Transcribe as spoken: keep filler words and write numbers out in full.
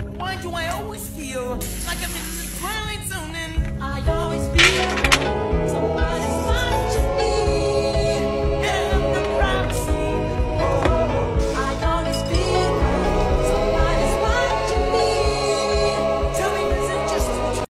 Why do I always feel like I'm in the twilight zone